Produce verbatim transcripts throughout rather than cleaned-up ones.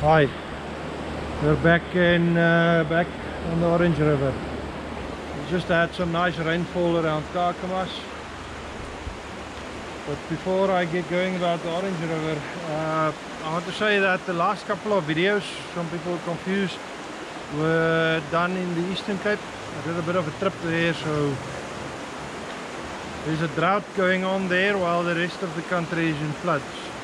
Hi, we're back in uh, back on the Orange River. We just had some nice rainfall around Kakamas. But before I get going about the Orange River, uh, I want to say that the last couple of videos, some people are confused, were done in the Eastern Cape. I did a bit of a trip there, so there's a drought going on there while the rest of the country is in floods.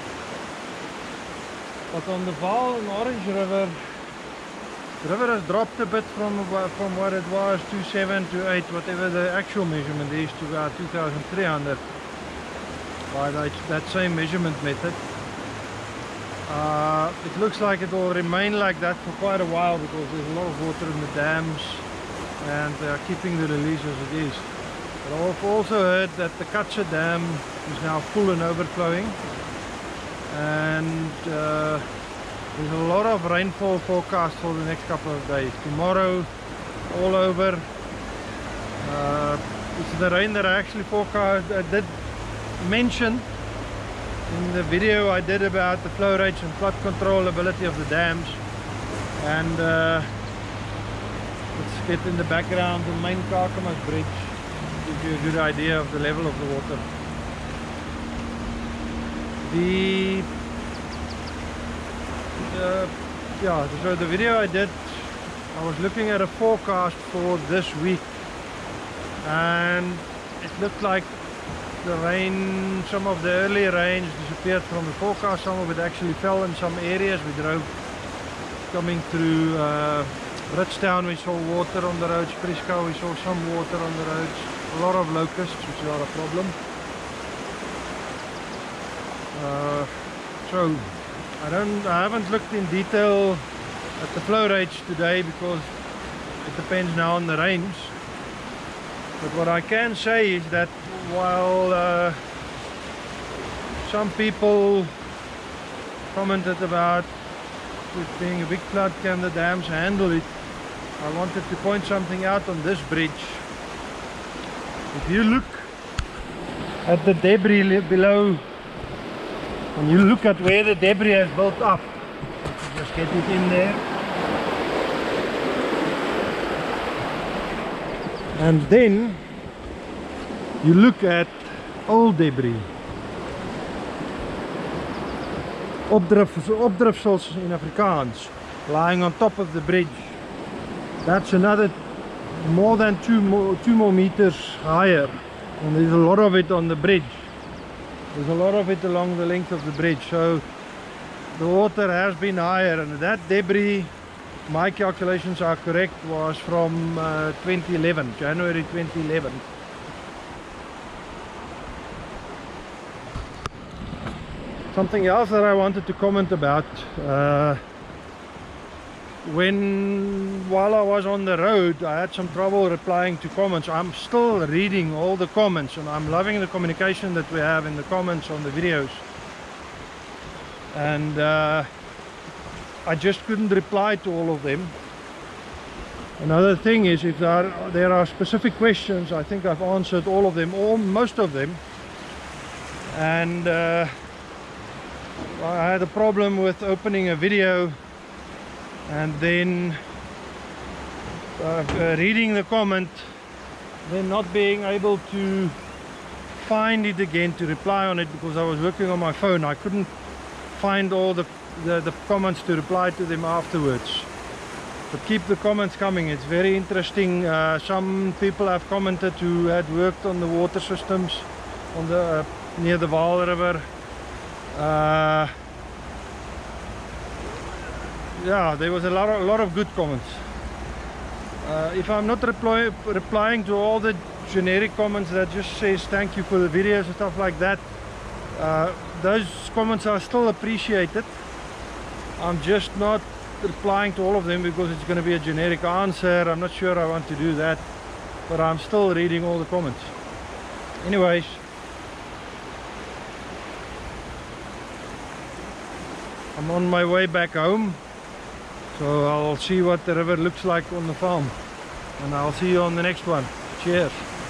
But on the Vaal and Orange River, the river has dropped a bit from from what it was, two seven, two eight, whatever the actual measurement is, to about two thousand three hundred by that, that same measurement method. Uh, it looks like it will remain like that for quite a while because there's a lot of water in the dams and they are keeping the release as it is. But I've also heard that the Katse Dam is now full and overflowing. And uh, there's a lot of rainfall forecast for the next couple of days. Tomorrow, all over. Uh, it's the rain that I actually forecast. I did mention in the video I did about the flow rates and flood control ability of the dams. And uh, let's get in the background the main Kakamas bridge to give you a good idea of the level of the water. The uh, yeah, so the video I did, I was looking at a forecast for this week, and it looked like the rain, some of the early rains disappeared from the forecast. Some of it actually fell in some areas. We drove coming through uh, Bridgetown, we saw water on the roads. Prisco, we saw some water on the roads. A lot of locusts, which is not a problem. Uh, so I don't I haven't looked in detail at the flow rates today because it depends now on the rains. But what I can say is that while uh, some people commented about it being a big flood, can the dams handle it, I wanted to point something out on this bridge. If you look at the debris below, and you look at where the debris has built up, just get it in there, and then you look at old debris, opdrif, opdrifsels in Afrikaans, lying on top of the bridge. That's another more than two more, two more meters higher, and there's a lot of it on the bridge. There's a lot of it along the length of the bridge, so the water has been higher, and that debris, my calculations are correct, was from uh, twenty eleven, January twenty eleven. Something else that I wanted to comment about, uh, when while I was on the road I had some trouble replying to comments. I'm still reading all the comments and I'm loving the communication that we have in the comments on the videos, and uh, I just couldn't reply to all of them. Another thing is, if there are, there are specific questions, I think I've answered all of them, or most of them. And uh, I had a problem with opening a video and then uh, uh, reading the comment, then not being able to find it again to reply on it because I was working on my phone. I couldn't find all the, the, the comments to reply to them afterwards. But keep the comments coming, it's very interesting. Uh, some people have commented who had worked on the water systems on the, uh, near the Vaal River. Uh, yeah, there was a lot of, a lot of good comments. Uh, if I'm not reply, replying to all the generic comments that just says thank you for the videos and stuff like that, uh, those comments are still appreciated. I'm just not replying to all of them because it's going to be a generic answer. I'm not sure I want to do that, but I'm still reading all the comments. Anyways, I'm on my way back home, so I'll see what the river looks like on the farm, and I'll see you on the next one. Cheers.